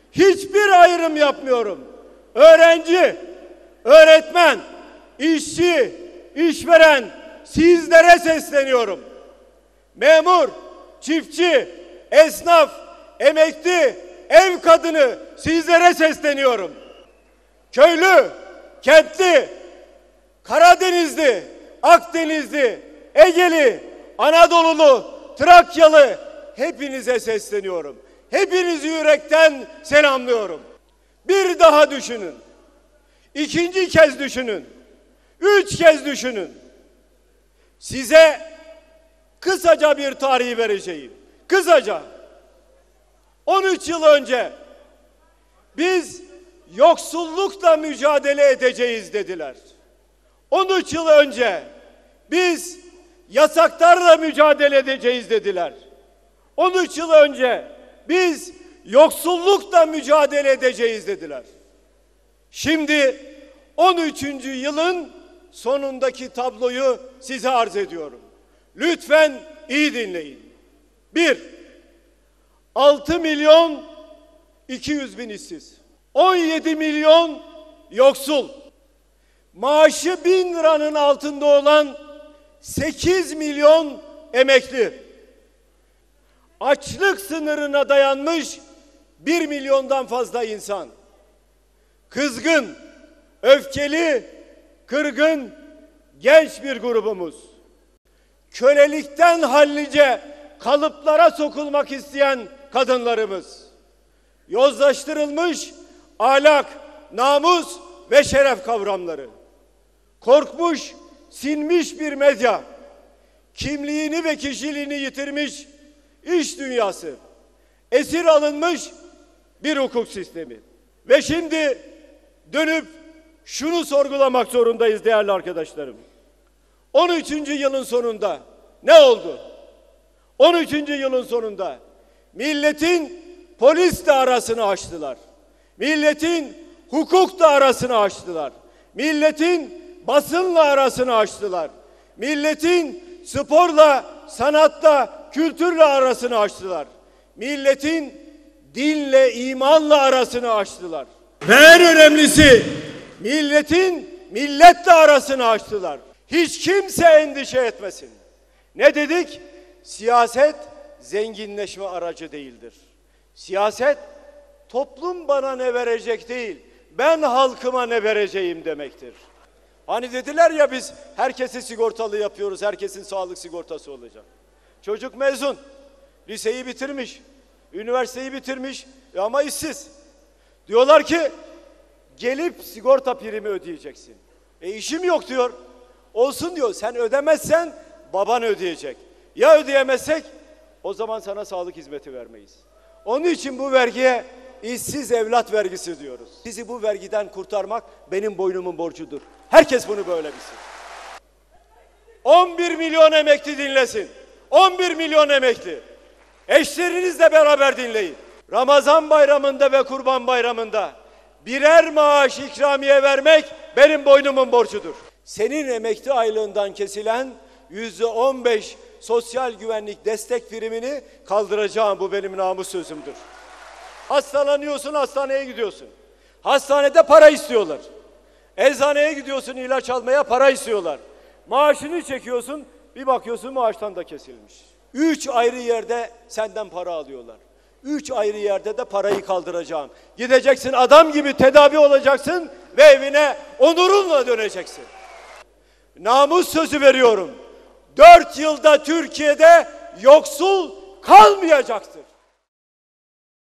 Hiçbir ayrım yapmıyorum. Öğrenci, öğretmen, işçi, işveren, sizlere sesleniyorum. Memur, çiftçi, esnaf, emekli, ev kadını, sizlere sesleniyorum. Köylü, kentli, Karadenizli, Akdenizli, Egeli, Anadolulu, Trakyalı, hepinize sesleniyorum. Hepinizi yürekten selamlıyorum. Bir daha düşünün. İkinci kez düşünün. 3 kez düşünün. Size kısaca bir tarihi vereceğim. Kısaca. 13 yıl önce biz yoksullukla mücadele edeceğiz dediler. 13 yıl önce biz yasaklarla mücadele edeceğiz dediler. 13 yıl önce biz yoksullukla mücadele edeceğiz dediler. Şimdi 13. yılın sonundaki tabloyu size arz ediyorum. Lütfen iyi dinleyin. 1. 6 milyon 200 bin işsiz. 17 milyon yoksul. Maaşı 1000 liranın altında olan 8 milyon emekli. Açlık sınırına dayanmış 1 milyondan fazla insan. Kızgın, öfkeli, kırgın, genç bir grubumuz. Kölelikten hallice kalıplara sokulmak isteyen kadınlarımız. Yozlaştırılmış ahlak, namus ve şeref kavramları. Korkmuş, sinmiş bir medya. Kimliğini ve kişiliğini yitirmiş iş dünyası. Esir alınmış bir hukuk sistemi. Ve şimdi dönüp şunu sorgulamak zorundayız değerli arkadaşlarım. 13. yılın sonunda ne oldu? 13. yılın sonunda milletin polisle arasını açtılar. Milletin hukukla arasını açtılar. Milletin basınla arasını açtılar. Milletin sporla, sanatla, kültürle arasını açtılar. Milletin dinle, imanla arasını açtılar. Ve en önemlisi milletin milletle arasını açtılar. Hiç kimse endişe etmesin. Ne dedik? Siyaset zenginleşme aracı değildir. Siyaset toplum bana ne verecek değil, ben halkıma ne vereceğim demektir. Hani dediler ya biz herkesi sigortalı yapıyoruz, herkesin sağlık sigortası olacak. Çocuk mezun, liseyi bitirmiş, üniversiteyi bitirmiş ama işsiz. Diyorlar ki gelip sigorta primi ödeyeceksin. İşim yok diyor. Olsun diyor, sen ödemezsen baban ödeyecek. Ya ödeyemezsek o zaman sana sağlık hizmeti vermeyiz. Onun için bu vergiye işsiz evlat vergisi diyoruz. Sizi bu vergiden kurtarmak benim boynumun borcudur. Herkes bunu böyle bilsin. 11 milyon emekli dinlesin. 11 milyon emekli. Eşlerinizle beraber dinleyin. Ramazan bayramında ve Kurban bayramında birer maaş ikramiye vermek benim boynumun borcudur. Senin emekli aylığından kesilen %15 sosyal güvenlik destek primini kaldıracağım. Bu benim namus sözümdür. Hastalanıyorsun, hastaneye gidiyorsun. Hastanede para istiyorlar. Eczaneye gidiyorsun ilaç almaya, para istiyorlar. Maaşını çekiyorsun, bir bakıyorsun maaştan da kesilmiş. 3 ayrı yerde senden para alıyorlar. 3 ayrı yerde de parayı kaldıracağım. Gideceksin, adam gibi tedavi olacaksın ve evine onurunla döneceksin. Namus sözü veriyorum. 4 yılda Türkiye'de yoksul kalmayacaktır.